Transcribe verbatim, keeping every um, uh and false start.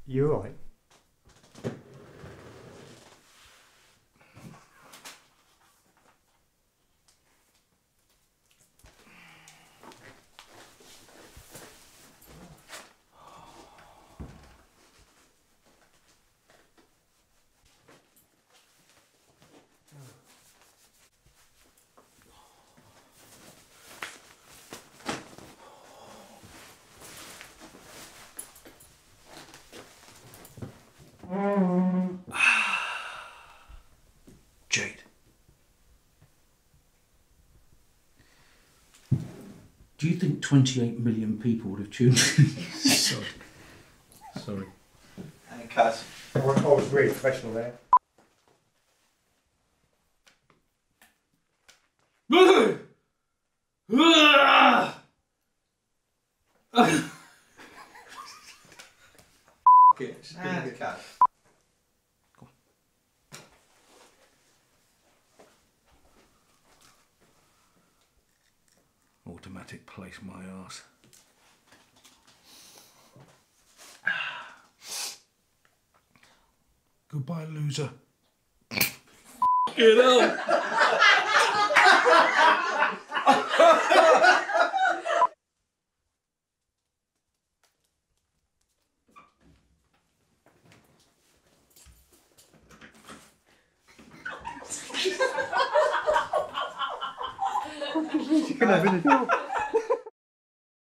You all right? Jade. Do you think twenty-eight million people would have tuned in? Sorry. Sorry. And cut. I was really professional there. Okay, and cut. Automatic place my arse. Goodbye, loser. Get up. You can have anything.